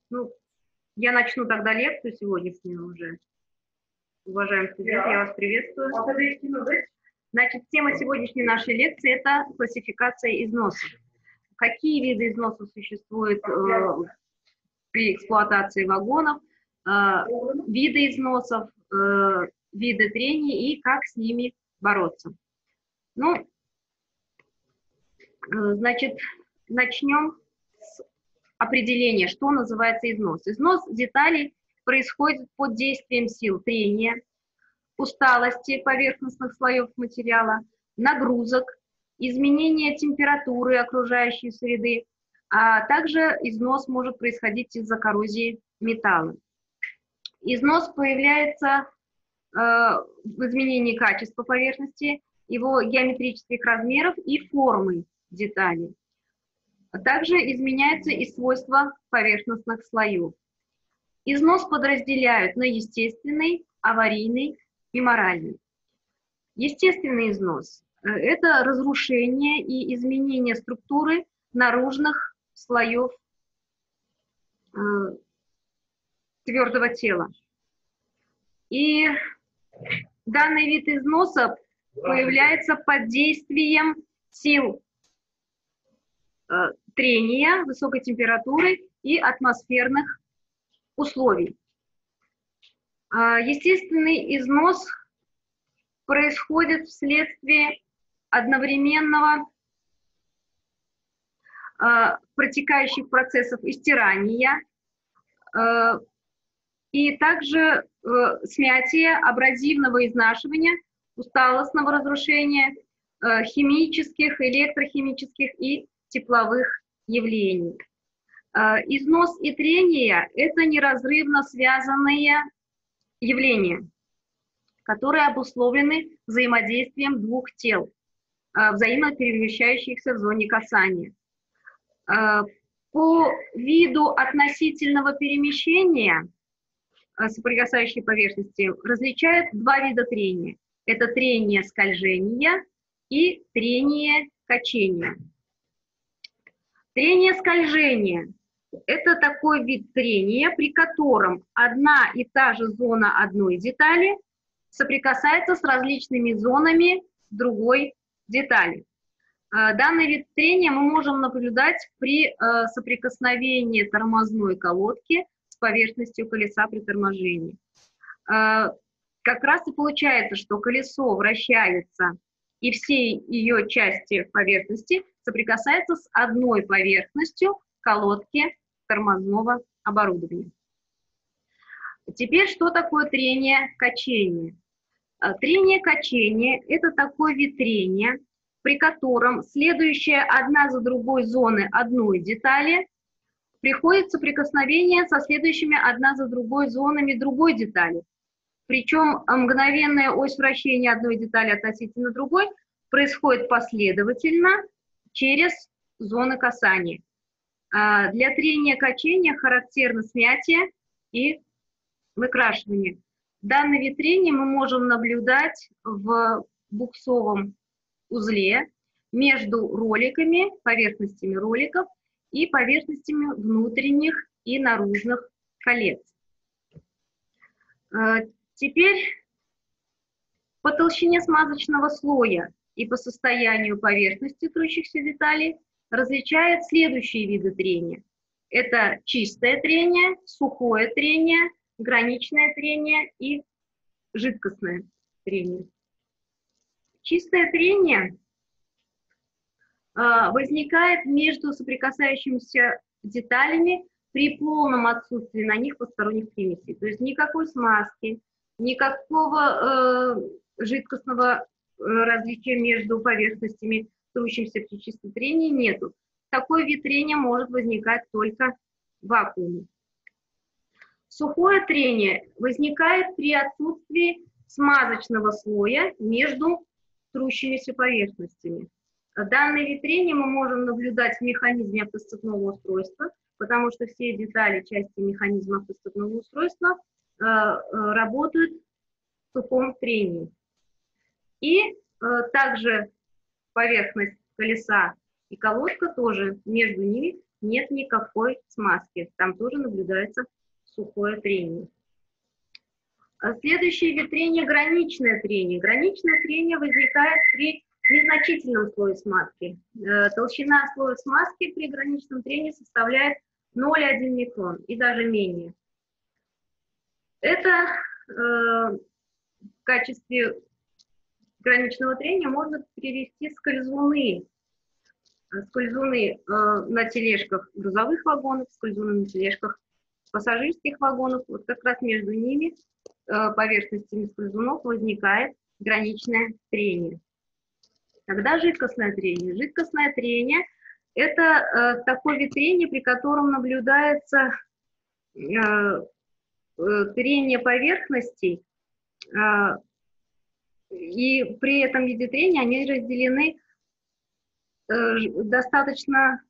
Ну, я начну тогда лекцию сегодняшнюю уже. Уважаемые студенты, я вас приветствую. Значит, тема сегодняшней нашей лекции – это классификация износов. Какие виды износов существуют при эксплуатации вагонов, виды износов, виды трений и как с ними бороться. Ну, значит, начнем с определения, что называется износ. Износ деталей происходит под действием сил трения, усталости поверхностных слоев материала, нагрузок, изменения температуры окружающей среды, а также износ может происходить из-за коррозии металла. Износ появляется в изменении качества поверхности, его геометрических размеров и формы деталей. Также изменяются и свойства поверхностных слоев. Износ подразделяют на естественный, аварийный и моральный. Естественный износ – это разрушение и изменение структуры наружных слоев твердого тела. И данный вид износа появляется под действием сил трения, высокой температуры и атмосферных условий. Естественный износ происходит вследствие одновременного протекающих процессов истирания и также смятия, абразивного изнашивания, усталостного разрушения, химических, электрохимических и тепловых явлений. Износ и трение – это неразрывно связанные явления, которые обусловлены взаимодействием двух тел, взаимно перемещающихся в зоне касания. По виду относительного перемещения соприкасающей поверхности различают два вида трения. Это трение скольжения и трение качения. Трение скольжения – это такой вид трения, при котором одна и та же зона одной детали соприкасается с различными зонами другой детали. Данный вид трения мы можем наблюдать при соприкосновении тормозной колодки с поверхностью колеса при торможении. Как раз и получается, что колесо вращается, и все ее части поверхности соприкасаются с одной поверхностью колодки тормозного оборудования. Теперь, что такое трение-качение? Трение-качение – это такой вид трения, при котором следующая одна за другой зоны одной детали приходит в соприкосновение со следующими одна за другой зонами другой детали. Причем мгновенная ось вращения одной детали относительно другой происходит последовательно через зоны касания. Для трения-качения характерно смятие и выкрашивание. Данный вид трения мы можем наблюдать в буксовом узле между роликами, поверхностями роликов и поверхностями внутренних и наружных колец. Теперь по толщине смазочного слоя и по состоянию поверхности трущихся деталей различают следующие виды трения. Это чистое трение, сухое трение, граничное трение и жидкостное трение. Чистое трение возникает между соприкасающимися деталями при полном отсутствии на них посторонних примесей. То есть никакой смазки, никакого жидкостного различия между поверхностями, трущимся при чистом трении, нету. Такой вид трения может возникать только в вакууме. Сухое трение возникает при отсутствии смазочного слоя между трущимися поверхностями. Данный вид трения мы можем наблюдать в механизме автосцепного устройства, потому что все детали, части механизма автосцепного устройства работают в сухом трении. И также поверхность колеса и колодка тоже между ними нет никакой смазки. Там тоже наблюдается сухое трение. Следующий вид трения – граничное трение. Граничное трение возникает при незначительном слое смазки. Толщина слоя смазки при граничном трении составляет 0,1 микрон и даже менее. Это в качестве граничного трения можно перевести скользуны. Скользуны на тележках грузовых вагонов, скользуны на тележках пассажирских вагонов. Вот как раз между ними, поверхностями скользунов, возникает граничное трение. Тогда жидкостное трение. Жидкостное трение – это такой вид трения, при котором наблюдается трение поверхностей, и при этом виде трения они разделены достаточно,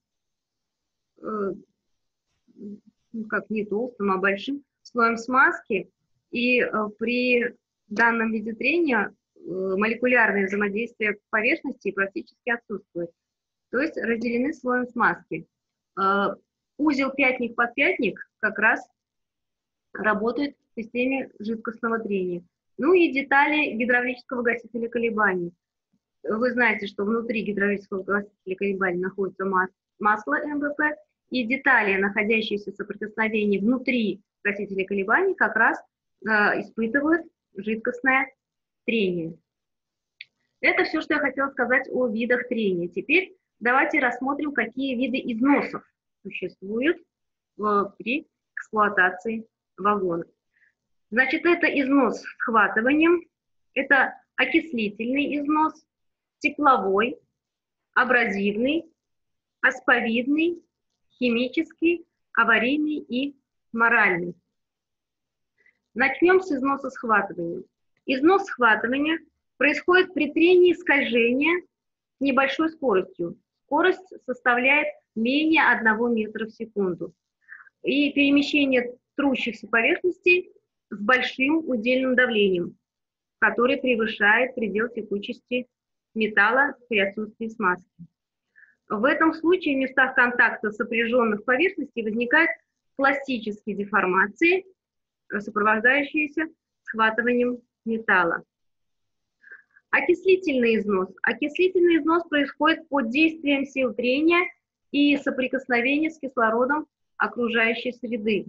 как не толстым, а большим слоем смазки, и при данном виде трения молекулярное взаимодействие поверхности практически отсутствует, то есть разделены слоем смазки. Узел пятник-подпятник как раз работает в системе жидкостного трения. Ну и детали гидравлического гасителя колебаний. Вы знаете, что внутри гидравлического гасителя колебаний находится масло МВП, и детали, находящиеся в соприкосновении внутри гасителя колебаний, как раз испытывают жидкостное трение. Это все, что я хотела сказать о видах трения. Теперь давайте рассмотрим, какие виды износов существуют при эксплуатации вагона. Значит, это износ схватыванием, это окислительный износ, тепловой, абразивный, асповидный, химический, аварийный и моральный. Начнем с износа схватывания. Износ схватывания происходит при трении скольжения с небольшой скоростью. Скорость составляет менее 1 метра в секунду. И перемещение трущихся поверхностей с большим удельным давлением, который превышает предел текучести металла при отсутствии смазки. В этом случае в местах контакта сопряженных поверхностей возникают пластические деформации, сопровождающиеся схватыванием металла. Окислительный износ. Окислительный износ происходит под действием сил трения и соприкосновения с кислородом окружающей среды.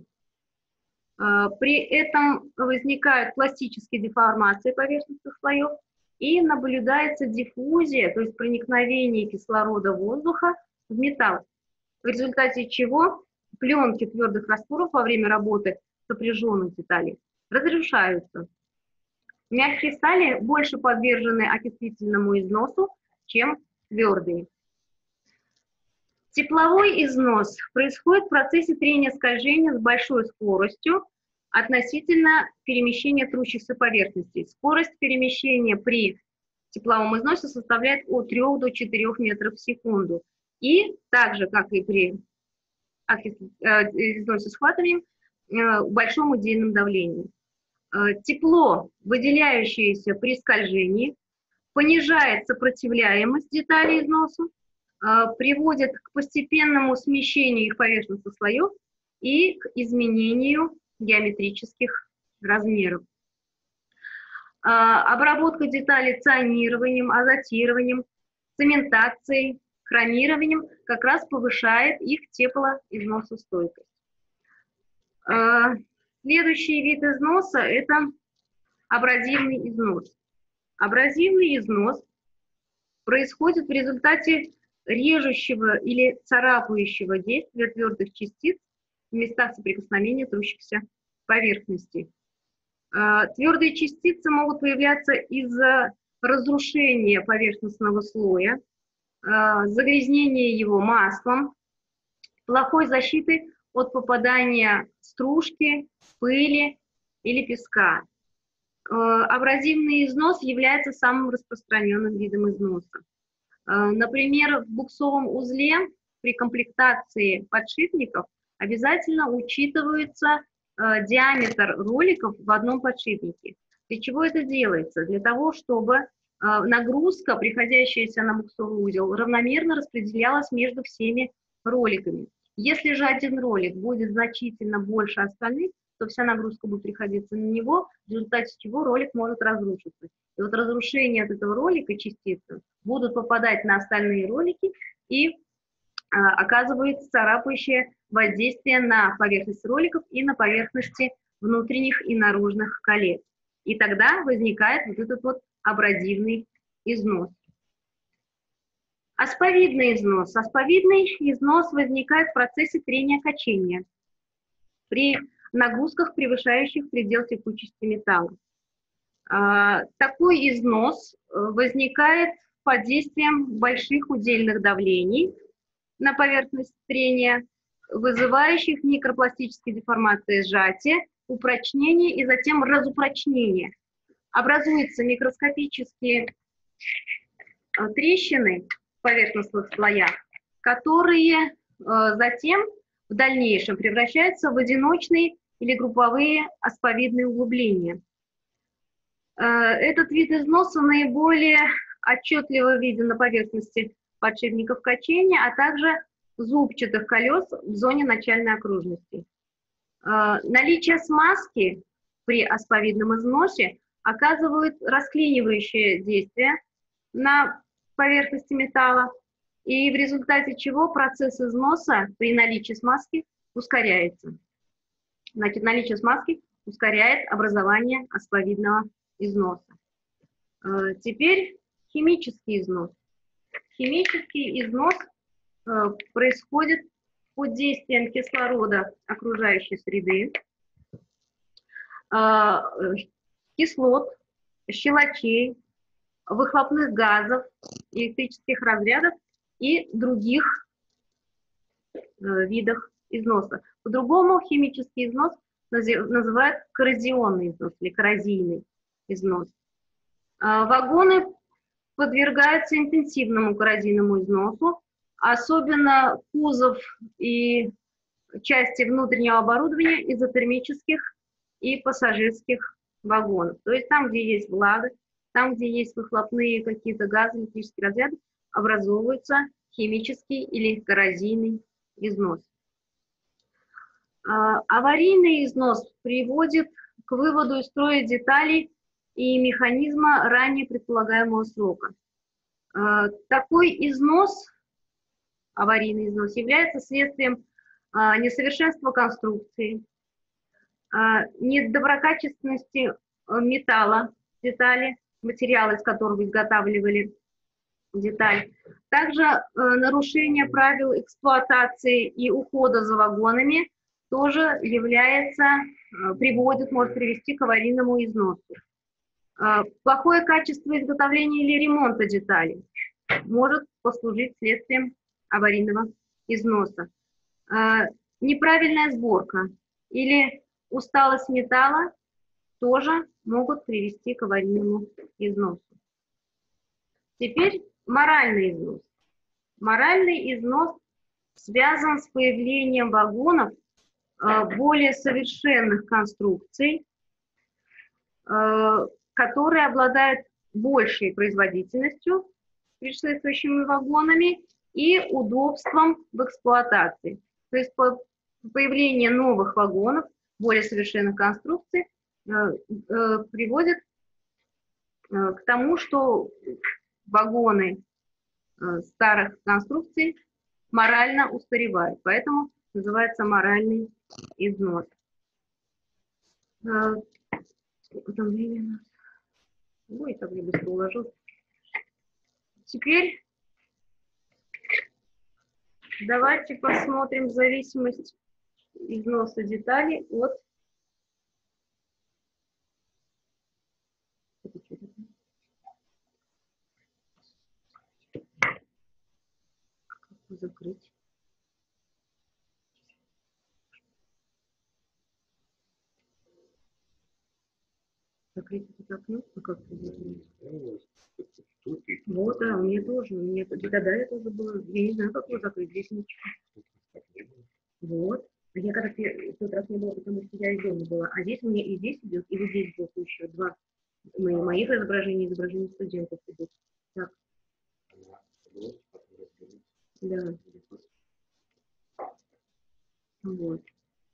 При этом возникают пластические деформации поверхностных слоев и наблюдается диффузия, то есть проникновение кислорода воздуха в металл, в результате чего пленки твердых растворов во время работы сопряженных деталей разрушаются. Мягкие стали больше подвержены окислительному износу, чем твердые. Тепловой износ происходит в процессе трения скольжения с большой скоростью относительно перемещения трущихся поверхностей. Скорость перемещения при тепловом износе составляет от 3 до 4 метров в секунду. И так же, как и при износе схватыванием, большом удельном давлении. Тепло, выделяющееся при скольжении, понижает сопротивляемость деталей износу, приводит к постепенному смещению их поверхностных слоев и к изменению геометрических размеров. Обработка деталей цианированием, азотированием, цементацией, хромированием как раз повышает их теплоизносостойкость. Следующий вид износа – это абразивный износ. Абразивный износ происходит в результате режущего или царапающего действия твердых частиц в местах соприкосновения трущихся поверхностей. Твердые частицы могут появляться из-за разрушения поверхностного слоя, загрязнения его маслом, плохой защиты от попадания стружки, пыли или песка. Абразивный износ является самым распространенным видом износа. Например, в буксовом узле при комплектации подшипников обязательно учитывается диаметр роликов в одном подшипнике. Для чего это делается? Для того, чтобы нагрузка, приходящаяся на буксовый узел, равномерно распределялась между всеми роликами. Если же один ролик будет значительно больше остальных, то вся нагрузка будет приходиться на него, в результате чего ролик может разрушиться. И вот разрушение от этого ролика частицы будут попадать на остальные ролики и оказывает царапающее воздействие на поверхность роликов и на поверхности внутренних и наружных колец. И тогда возникает вот этот вот абразивный износ. Асповидный износ. Асповидный износ возникает в процессе трения-качения при нагрузках, превышающих предел текучести металла. Такой износ возникает под действием больших удельных давлений на поверхность трения, вызывающих микропластические деформации сжатия, упрочнение и затем разупрочнение. Образуются микроскопические трещины в поверхностных слоях, которые затем в дальнейшем превращаются в одиночные или групповые асповидные углубления. Этот вид износа наиболее отчетливо виден на поверхности подшипников качения, а также зубчатых колес в зоне начальной окружности. Наличие смазки при асповидном износе оказывает расклинивающее действие на поверхности металла, и в результате чего процесс износа при наличии смазки ускоряется. Значит, наличие смазки ускоряет образование асповидного износа. Теперь химический износ. Химический износ происходит под действием кислорода окружающей среды, кислот, щелочей, выхлопных газов, электрических разрядов и других видов износа. По-другому химический износ называют коррозионный износ или коррозийный износ. Вагоны подвергаются интенсивному коррозийному износу, особенно кузов и части внутреннего оборудования изотермических и пассажирских вагонов. То есть там, где есть влага, там, где есть выхлопные какие-то газы, электрические разряды, образовывается химический или коррозийный износ. Аварийный износ приводит к выводу из строя деталей и механизма ранее предполагаемого срока. Такой износ, аварийный износ, является следствием несовершенства конструкции, недоброкачественности металла детали, материала, из которого изготавливали деталь. Также нарушение правил эксплуатации и ухода за вагонами тоже может привести к аварийному износу. Плохое качество изготовления или ремонта деталей может послужить следствием аварийного износа. Неправильная сборка или усталость металла тоже могут привести к аварийному износу. Теперь моральный износ. Моральный износ связан с появлением вагонов более совершенных конструкций, которые обладают большей производительностью, предшествующими вагонами, и удобством в эксплуатации. То есть появление новых вагонов, более совершенных конструкций, приводит к тому, что вагоны старых конструкций морально устаревают. Поэтому называется моральный износ. Сколько там времени у нас? Ой, так я быстро уложилась. Теперь давайте посмотрим зависимость износа деталей от закрыть. Закрыть это окно? А как это закрыть? Вот, да, мне тоже. Мне тогда я тоже было. Я не знаю, как его закрыть. Здесь ничего. Вот. Я когда в тот раз не было, потому что я из дома была. А здесь у меня и здесь идет, и вот здесь будет еще два моих изображений студентов идут. Так. Да. Вот.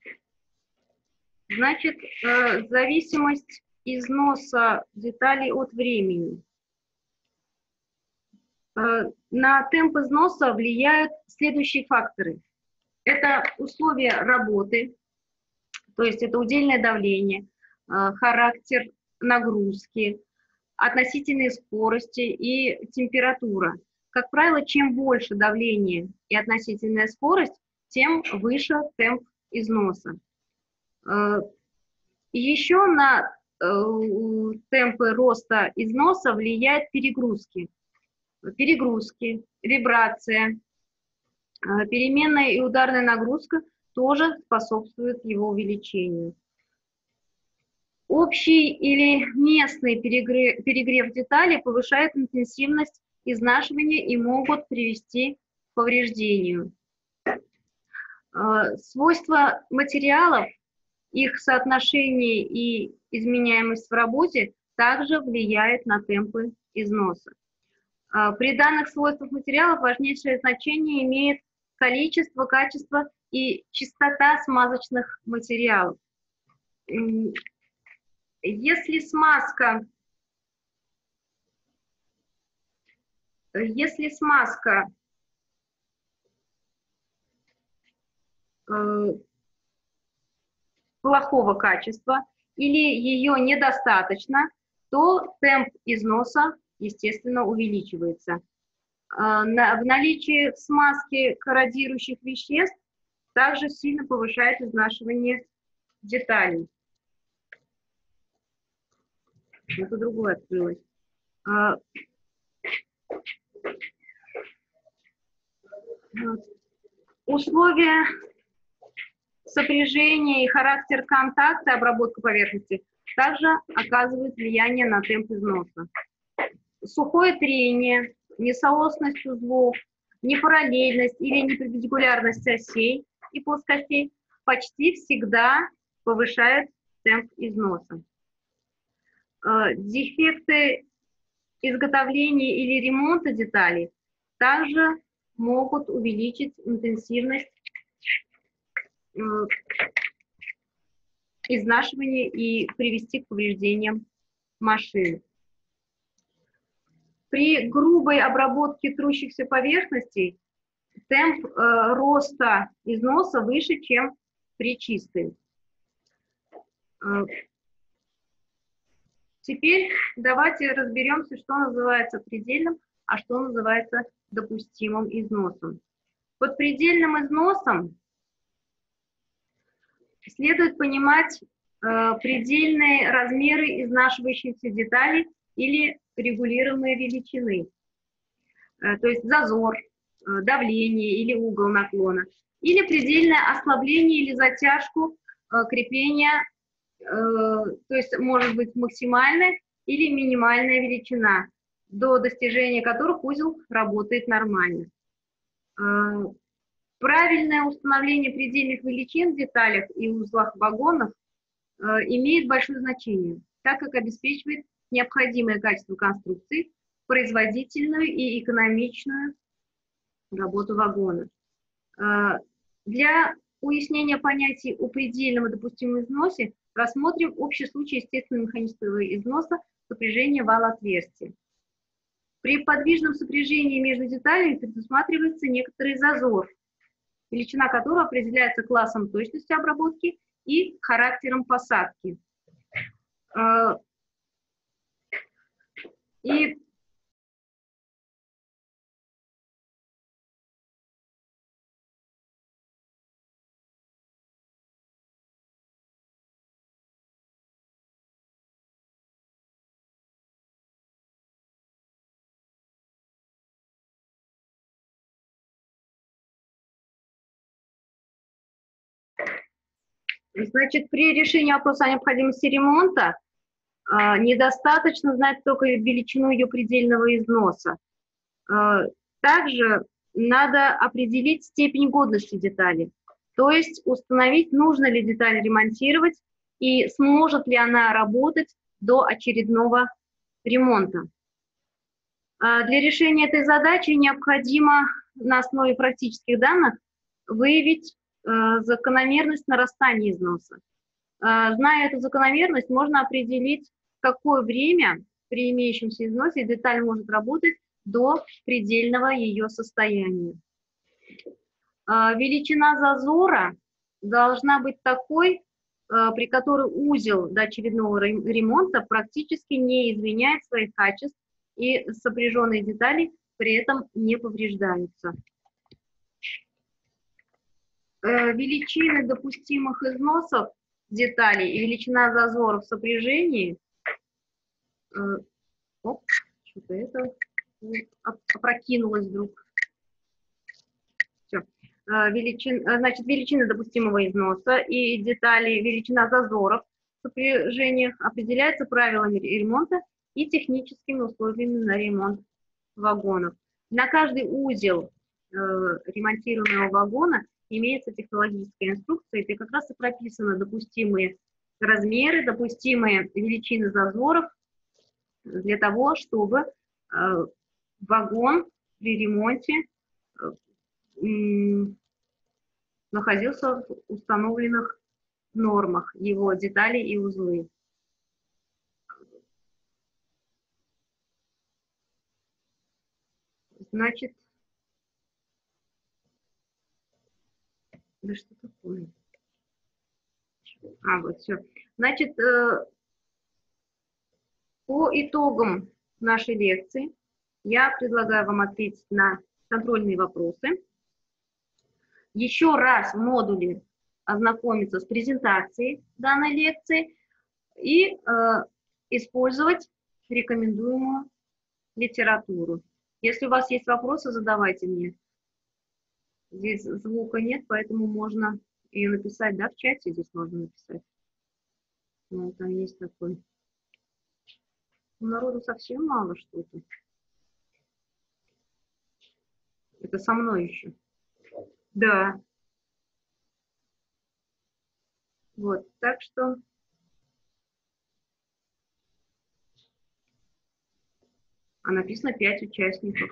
Значит, зависимость износа деталей от времени. На темп износа влияют следующие факторы. Это условия работы, то есть это удельное давление, характер нагрузки, относительные скорости и температура. Как правило, чем больше давление и относительная скорость, тем выше темп износа. Еще на темпы роста износа влияют перегрузки. Перегрузки, вибрация, переменная и ударная нагрузка тоже способствуют его увеличению. Общий или местный перегрев деталей повышает интенсивность изнашивания и могут привести к повреждению. Свойства материалов, их соотношение и изменяемость в работе также влияют на темпы износа. При данных свойствах материалов важнейшее значение имеет количество, качество и частота смазочных материалов. Если смазка плохого качества или ее недостаточно, то темп износа, естественно, увеличивается. В наличии в смазке корродирующих веществ также сильно повышает изнашивание деталей. Это другое открылось. Условия сопряжения и характер контакта, обработка поверхности также оказывают влияние на темп износа. Сухое трение, несоосность узлов, непараллельность или неперпендикулярность осей и плоскостей почти всегда повышают темп износа. Дефекты изготовления или ремонта деталей также могут увеличить интенсивность изнашивания и привести к повреждениям машин. При грубой обработке трущихся поверхностей темп роста износа выше, чем при чистой. Теперь давайте разберемся, что называется предельным, а что называется допустимым износом. Под предельным износом следует понимать предельные размеры изнашивающихся деталей или регулируемые величины, то есть зазор, давление или угол наклона, или предельное ослабление или затяжку крепления, то есть может быть максимальная или минимальная величина, до достижения которых узел работает нормально. Правильное установление предельных величин в деталях и узлах вагонов имеет большое значение, так как обеспечивает необходимое качество конструкции, производительную и экономичную работу вагона. Для уяснения понятий о предельном и допустимом износе рассмотрим общий случай естественного механического износа сопряжения вала отверстия. При подвижном сопряжении между деталями предусматривается некоторый зазор, величина которого определяется классом точности обработки и характером посадки. Значит, при решении вопроса о необходимости ремонта недостаточно знать только величину ее предельного износа. Также надо определить степень годности детали, то есть установить, нужно ли деталь ремонтировать и сможет ли она работать до очередного ремонта. Для решения этой задачи необходимо на основе практических данных выявить закономерность нарастания износа. Зная эту закономерность, можно определить, в какое время при имеющемся износе деталь может работать до предельного ее состояния. Величина зазора должна быть такой, при которой узел до очередного ремонта практически не изменяет своих качеств и сопряженные детали при этом не повреждаются. Величины допустимых износов деталей и величина зазора в сопряжении, что-то это опрокинулось вдруг. Все. Значит, величина допустимого износа и деталей, величина зазоров в сопряжениях определяется правилами ремонта и техническими условиями на ремонт вагонов. На каждый узел ремонтируемого вагона имеется технологическая инструкция, где как раз и прописаны допустимые размеры, допустимые величины зазоров для того, чтобы вагон при ремонте находился в установленных нормах, его детали и узлы. Значит, да что такое? Вот все. Значит, по итогам нашей лекции я предлагаю вам ответить на контрольные вопросы. Еще раз в модуле ознакомиться с презентацией данной лекции и использовать рекомендуемую литературу. Если у вас есть вопросы, задавайте мне. Здесь звука нет, поэтому можно ее написать, да, в чате здесь можно написать. Ну, там есть такой. Народу совсем мало что-то. Это со мной еще. Да. Вот, так что... А написано 5 участников.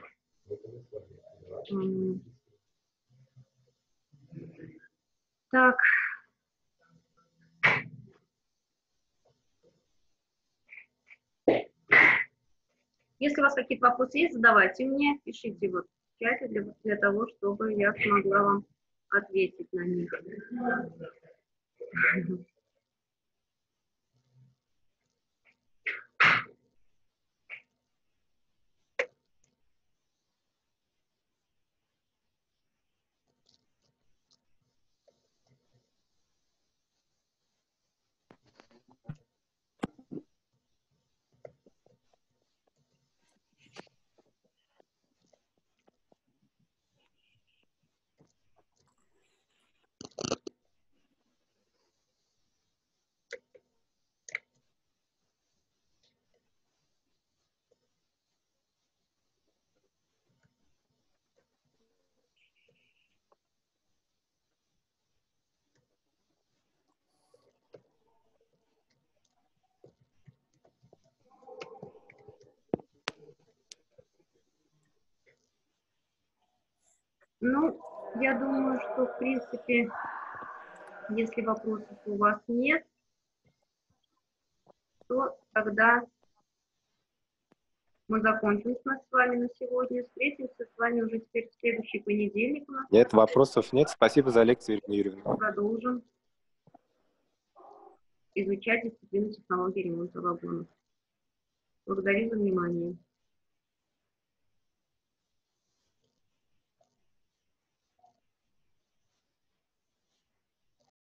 Так. Если у вас какие-то вопросы есть, задавайте мне, пишите вот в чате для того, чтобы я смогла вам ответить на них. Ну, я думаю, что, в принципе, если вопросов у вас нет, то тогда мы закончим с вами на сегодня. Встретимся с вами уже теперь в следующий понедельник. Нет, вопросов нет. Спасибо за лекцию, Ирина Юрьевна. Продолжим изучать дисциплину технологии ремонта вагонов. Благодарю за внимание.